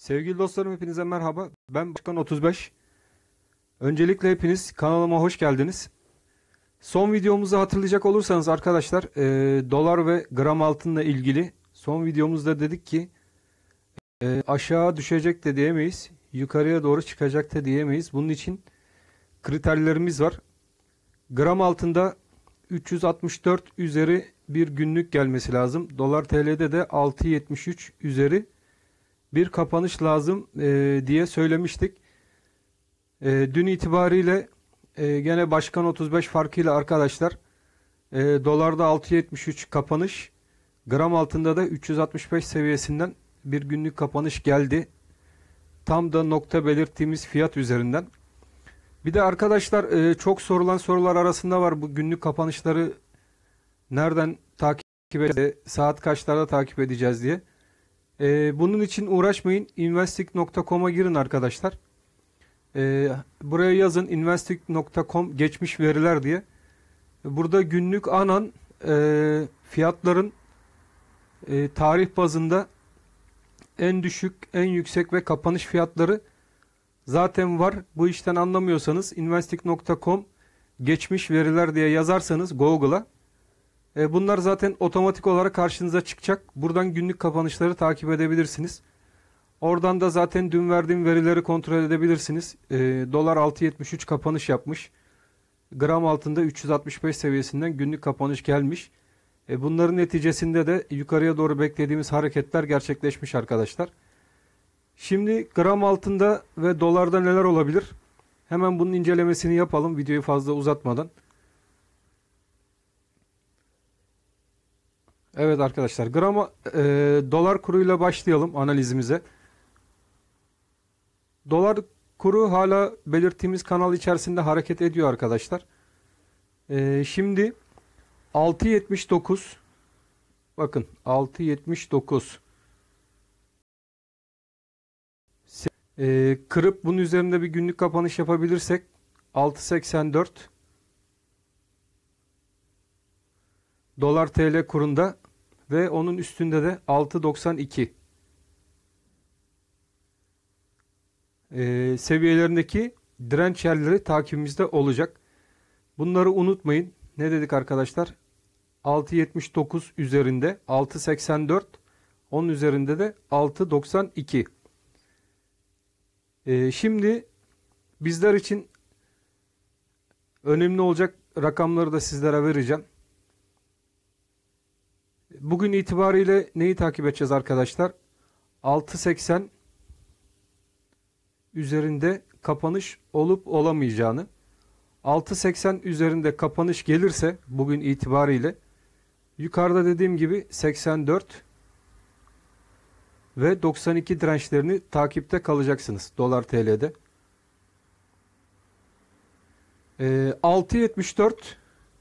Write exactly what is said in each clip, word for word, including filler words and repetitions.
Sevgili dostlarım hepinize merhaba. Ben Başkan otuz beş. Öncelikle hepiniz kanalıma hoş geldiniz. Son videomuzu hatırlayacak olursanız arkadaşlar e, dolar ve gram altınla ilgili son videomuzda dedik ki e, aşağı düşecek de diyemeyiz. Yukarıya doğru çıkacak da diyemeyiz. Bunun için kriterlerimiz var. Gram altında üç yüz altmış dört üzeri bir günlük gelmesi lazım. Dolar T L'de de altı yetmiş üç üzeri bir kapanış lazım e, diye söylemiştik. E, dün itibariyle e, gene Başkan otuz beş farkıyla arkadaşlar e, dolarda altı yetmiş üç kapanış, gram altında da üç yüz altmış beş seviyesinden bir günlük kapanış geldi. Tam da nokta belirttiğimiz fiyat üzerinden. Bir de arkadaşlar e, çok sorulan sorular arasında var, bu günlük kapanışları nereden takip edeceğiz, saat kaçlarda takip edeceğiz diye. Ee, bunun için uğraşmayın. investing nokta com'a girin arkadaşlar. Ee, buraya yazın investing nokta com geçmiş veriler diye. Burada günlük anan e, fiyatların e, tarih bazında en düşük, en yüksek ve kapanış fiyatları zaten var. Bu işten anlamıyorsanız investing nokta com geçmiş veriler diye yazarsanız Google'a, E bunlar zaten otomatik olarak karşınıza çıkacak. Buradan günlük kapanışları takip edebilirsiniz. Oradan da zaten dün verdiğim verileri kontrol edebilirsiniz. E, dolar altı yetmiş üç kapanış yapmış. Gram altında üç yüz altmış beş seviyesinden günlük kapanış gelmiş. E, bunların neticesinde de yukarıya doğru beklediğimiz hareketler gerçekleşmiş arkadaşlar. Şimdi gram altında ve dolarda neler olabilir? Hemen bunun incelemesini yapalım videoyu fazla uzatmadan. Evet arkadaşlar, gram e, dolar kuruyla başlayalım analizimize. Dolar kuru hala belirttiğimiz kanal içerisinde hareket ediyor arkadaşlar. E, şimdi altı yetmiş dokuz, bakın altı yetmiş dokuz e, kırıp bunun üzerinde bir günlük kapanış yapabilirsek altı seksen dört dolar T L kurunda ve onun üstünde de altı doksan iki ee, seviyelerindeki direnç yerleri takibimizde olacak. Bunları unutmayın. Ne dedik arkadaşlar? altı yetmiş dokuz üzerinde altı seksen dört, onun üzerinde de altı doksan iki. Ee, şimdi bizler için önemli olacak rakamları da sizlere vereceğim. Bugün itibariyle neyi takip edeceğiz arkadaşlar? altı seksen üzerinde kapanış olup olamayacağını. altı seksen üzerinde kapanış gelirse bugün itibariyle yukarıda dediğim gibi seksen dört ve doksan iki dirençlerini takipte kalacaksınız dolar T L'de. Ee, altı yetmiş dört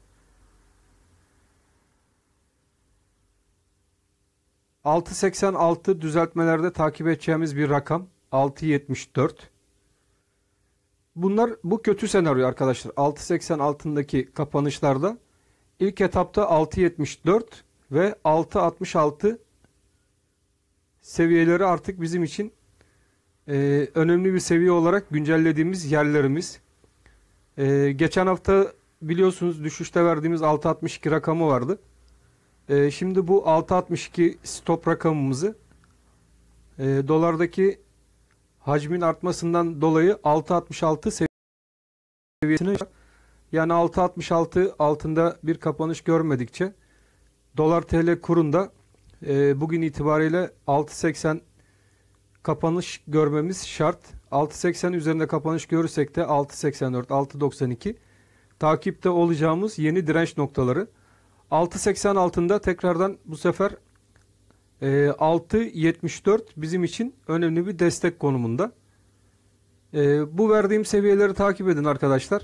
altı seksen altı düzeltmelerde takip edeceğimiz bir rakam. altı yetmiş dört. Bunlar bu kötü senaryo arkadaşlar. altı seksen altındaki kapanışlarda ilk etapta altı yetmiş dört ve altı altmış altı seviyeleri artık bizim için e, önemli bir seviye olarak güncellediğimiz yerlerimiz. E, geçen hafta biliyorsunuz düşüşte verdiğimiz altı altmış iki rakamı vardı. E, şimdi bu altı altmış iki stop rakamımızı e, dolardaki hacmin artmasından dolayı altı altmış altı seviyesine, yani altı altmış altı altında bir kapanış görmedikçe dolar T L kurunda e, bugün itibariyle altı seksen kapanış görmemiz şart. altı seksen üzerinde kapanış görürsek de altı seksen dört, altı doksan iki takipte olacağımız yeni direnç noktaları. altı seksen altında tekrardan bu sefer e, altı yetmiş dört bizim için önemli bir destek konumunda. E, bu verdiğim seviyeleri takip edin arkadaşlar.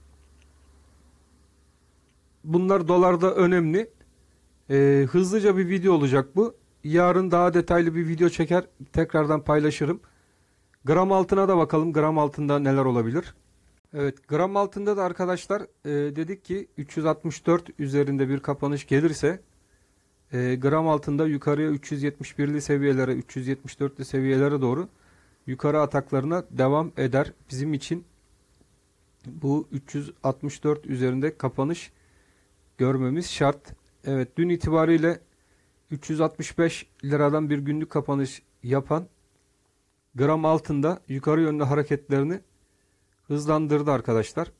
Bunlar dolarda önemli. E, hızlıca bir video olacak bu. Yarın daha detaylı bir video çeker tekrardan paylaşırım. Gram altına da bakalım. Gram altında neler olabilir? Evet, gram altında da arkadaşlar e, dedik ki üç yüz altmış dört üzerinde bir kapanış gelirse e, gram altında yukarıya üç yüz yetmiş birli seviyelere, üç yüz yetmiş dörtlü seviyelere doğru yukarı ataklarına devam eder. Bizim için bu üç yüz altmış dört üzerinde kapanış görmemiz şart. Evet, dün itibariyle üç yüz altmış beş liradan bir günlük kapanış yapan gram altında yukarı yönlü hareketlerini hızlandırdı arkadaşlar.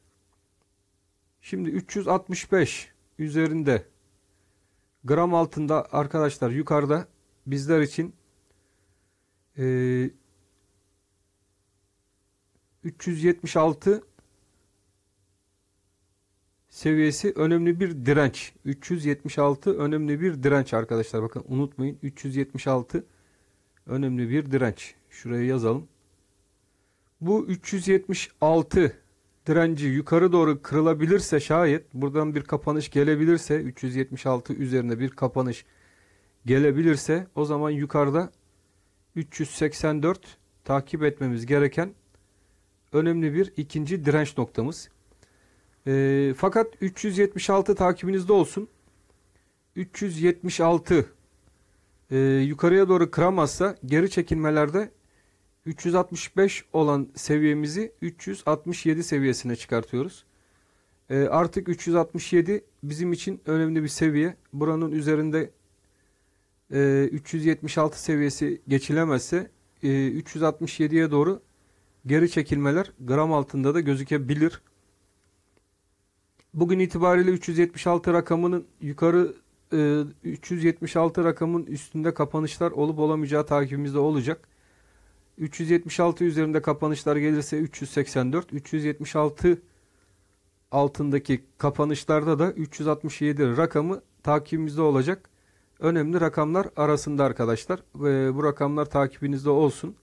Şimdi üç yüz altmış beş üzerinde gram altında arkadaşlar yukarıda bizler için e, üç yüz yetmiş altı seviyesi önemli bir direnç. üç yüz yetmiş altı önemli bir direnç arkadaşlar. Bakın unutmayın, üç yüz yetmiş altı önemli bir direnç. Şuraya yazalım. Bu üç yüz yetmiş altı direnci yukarı doğru kırılabilirse, şayet buradan bir kapanış gelebilirse, üç yüz yetmiş altı üzerine bir kapanış gelebilirse, o zaman yukarıda üç yüz seksen dört takip etmemiz gereken önemli bir ikinci direnç noktamız. E, fakat üç yüz yetmiş altı takibinizde olsun. üç yüz yetmiş altı e, yukarıya doğru kıramazsa geri çekilmelerde üç yüz altmış beş olan seviyemizi üç yüz altmış yedi seviyesine çıkartıyoruz. E, artık üç yüz altmış yedi bizim için önemli bir seviye. Buranın üzerinde e, üç yüz yetmiş altı seviyesi geçilemezse e, üç yüz altmış yediye doğru geri çekilmeler gram altında da gözükebilir. Bugün itibariyle üç yüz yetmiş altı rakamının yukarı e, üç yüz yetmiş altı rakamın üstünde kapanışlar olup olamayacağı takibimizde olacak. üç yüz yetmiş altı üzerinde kapanışlar gelirse üç yüz seksen dört, üç yüz yetmiş altı altındaki kapanışlarda da üç yüz altmış yedi rakamı takibimizde olacak. Önemli rakamlar arasında arkadaşlar. Ve bu rakamlar takibinizde olsun.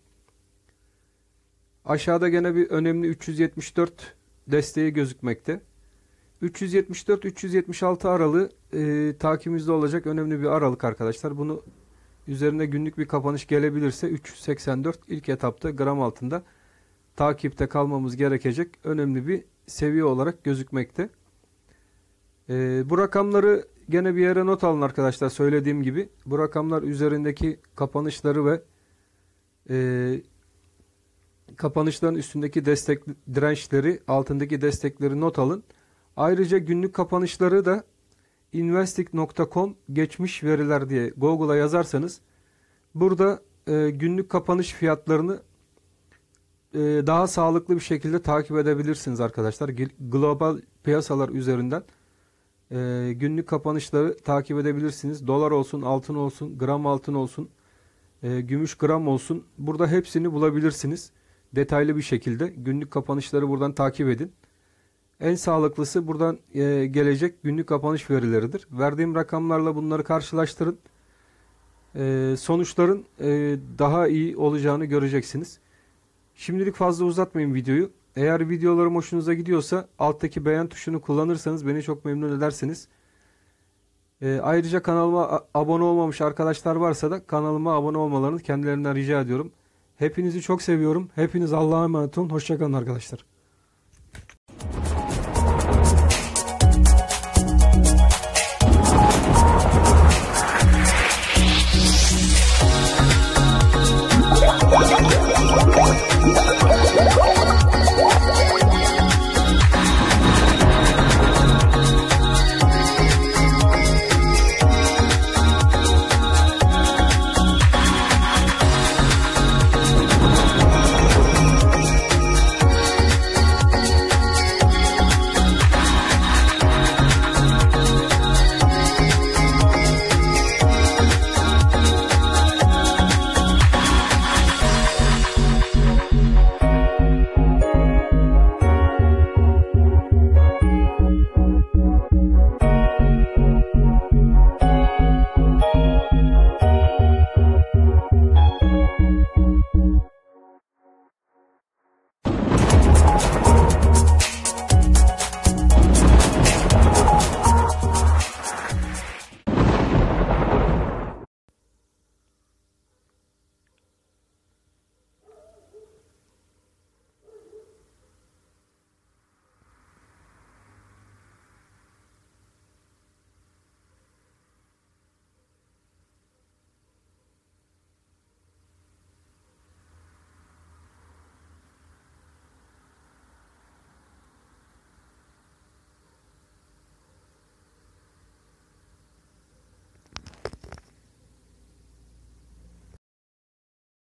Aşağıda gene bir önemli üç yüz yetmiş dört desteği gözükmekte. üç yüz yetmiş dört üç yüz yetmiş altı aralığı e, takibimizde olacak önemli bir aralık arkadaşlar. Bunu üzerine günlük bir kapanış gelebilirse üç yüz seksen dört ilk etapta gram altında takipte kalmamız gerekecek önemli bir seviye olarak gözükmekte. E, bu rakamları gene bir yere not alın arkadaşlar. Söylediğim gibi bu rakamlar üzerindeki kapanışları ve e, kapanışların üstündeki destek dirençleri, altındaki destekleri not alın. Ayrıca günlük kapanışları da investing nokta com geçmiş veriler diye Google'a yazarsanız burada e, günlük kapanış fiyatlarını e, daha sağlıklı bir şekilde takip edebilirsiniz arkadaşlar. Global piyasalar üzerinden e, günlük kapanışları takip edebilirsiniz. Dolar olsun, altın olsun, gram altın olsun, e, gümüş gram olsun. Burada hepsini bulabilirsiniz. Detaylı bir şekilde günlük kapanışları buradan takip edin. En sağlıklısı buradan e, gelecek günlük kapanış verileridir. Verdiğim rakamlarla bunları karşılaştırın. E, sonuçların e, daha iyi olacağını göreceksiniz. Şimdilik fazla uzatmayın videoyu. Eğer videolarım hoşunuza gidiyorsa alttaki beğen tuşunu kullanırsanız beni çok memnun edersiniz. E, ayrıca kanalıma abone olmamış arkadaşlar varsa da kanalıma abone olmalarını kendilerinden rica ediyorum. Hepinizi çok seviyorum. Hepiniz Allah'a emanet olun. Hoşça kalın arkadaşlar.